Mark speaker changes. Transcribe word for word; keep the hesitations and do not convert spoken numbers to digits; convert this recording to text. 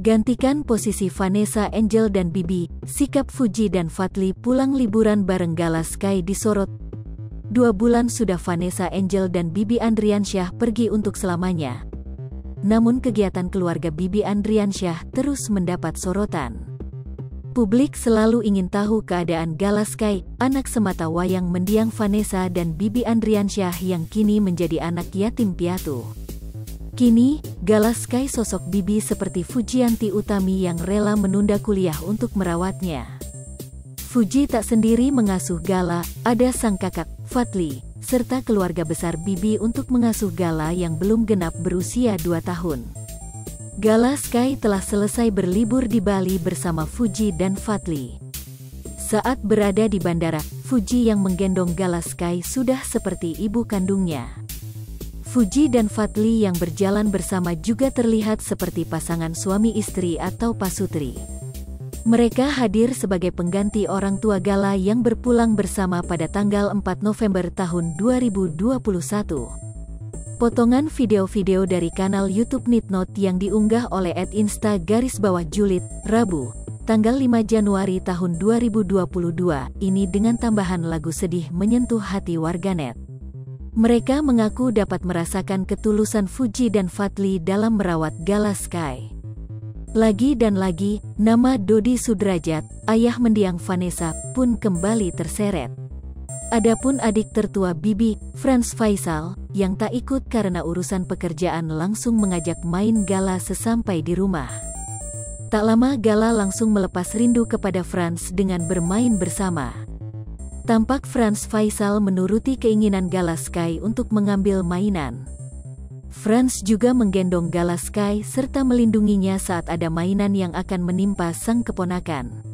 Speaker 1: Gantikan posisi Vanessa Angel dan Bibi, sikap Fuji dan Fadly pulang liburan bareng Gala Sky disorot. Dua bulan sudah Vanessa Angel dan Bibi Andriansyah pergi untuk selamanya. Namun kegiatan keluarga Bibi Andriansyah terus mendapat sorotan. Publik selalu ingin tahu keadaan Gala Sky, anak semata wayang mendiang Vanessa dan Bibi Andriansyah yang kini menjadi anak yatim piatu. Kini, Gala Sky sosok Bibi seperti Fujianti Utami yang rela menunda kuliah untuk merawatnya. Fuji tak sendiri mengasuh Gala, ada sang kakak, Fadly, serta keluarga besar Bibi untuk mengasuh Gala yang belum genap berusia dua tahun. Gala Sky telah selesai berlibur di Bali bersama Fuji dan Fadly. Saat berada di bandara, Fuji yang menggendong Gala Sky sudah seperti ibu kandungnya. Fuji dan Fadly yang berjalan bersama juga terlihat seperti pasangan suami istri atau pasutri. Mereka hadir sebagai pengganti orang tua Gala yang berpulang bersama pada tanggal empat November tahun dua ribu dua puluh satu. Potongan video-video dari kanal YouTube Nitnote yang diunggah oleh et insta garis bawah julid, Rabu, tanggal lima Januari tahun dua ribu dua puluh dua, ini dengan tambahan lagu sedih menyentuh hati warganet. Mereka mengaku dapat merasakan ketulusan Fuji dan Fadly dalam merawat Gala Sky. Lagi dan lagi, nama Dodi Sudrajat, ayah mendiang Vanessa, pun kembali terseret. Adapun adik tertua Bibi, Franz Faisal, yang tak ikut karena urusan pekerjaan langsung mengajak main Gala sesampai di rumah. Tak lama Gala langsung melepas rindu kepada Franz dengan bermain bersama. Tampak Franz Faisal menuruti keinginan Gala Sky untuk mengambil mainan. Franz juga menggendong Gala Sky serta melindunginya saat ada mainan yang akan menimpa sang keponakan.